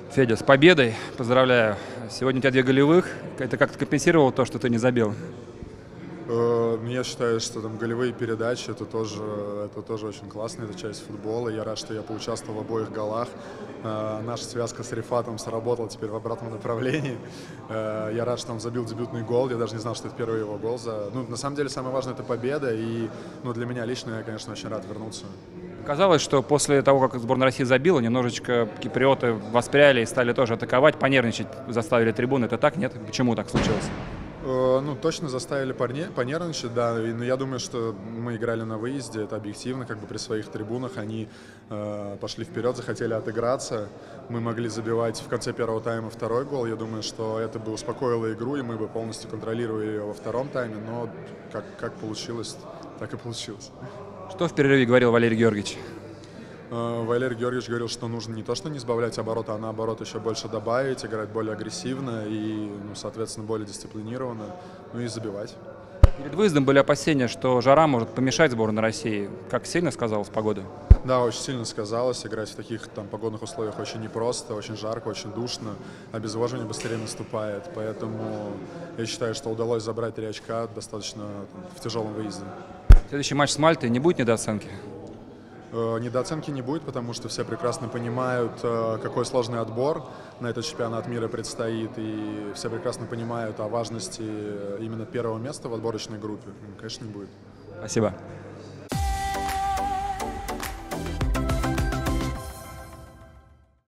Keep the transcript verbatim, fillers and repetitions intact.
Федя, с победой, поздравляю. Сегодня у тебя две голевых. Это как-то компенсировало то, что ты не забил? Э, ну, Я считаю, что там голевые передачи это тоже, это тоже очень классно, это часть футбола. Я рад, что я поучаствовал в обоих голах. Э, Наша связка с Рифатом сработала теперь в обратном направлении. Э, Я рад, что он забил дебютный гол. Я даже не знал, что это первый его гол. За... Ну, на самом деле, самое важное — это победа. И ну, для меня лично, я, конечно, очень рад вернуться. Казалось, что после того, как сборная России забила, немножечко киприоты воспряли и стали тоже атаковать, понервничать, заставили трибуны. Это так, нет? Почему так случилось? Э, Ну, точно заставили парне- понервничать, да. И, ну, я думаю, что мы играли на выезде, это объективно, как бы при своих трибунах. Они э, пошли вперед, захотели отыграться. Мы могли забивать в конце первого тайма второй гол. Я думаю, что это бы успокоило игру, и мы бы полностью контролировали ее во втором тайме. Но как, как получилось, так и получилось. Что в перерыве говорил Валерий Георгиевич? Э, Валерий Георгиевич говорил, что нужно не то, что не сбавлять обороты, а наоборот еще больше добавить, играть более агрессивно и, ну, соответственно, более дисциплинированно, ну и забивать. Перед выездом были опасения, что жара может помешать сборной России. Как сильно сказалась погода? Да, очень сильно сказалось. Играть в таких там погодных условиях очень непросто, очень жарко, очень душно. Обезвоживание быстрее наступает. Поэтому я считаю, что удалось забрать три очка достаточно там, в тяжелом выезде. Следующий матч с Мальтой, не будет недооценки? Э, Недооценки не будет, потому что все прекрасно понимают, э, какой сложный отбор на этот чемпионат мира предстоит. И все прекрасно понимают о важности именно первого места в отборочной группе. Ну, конечно, не будет. Спасибо.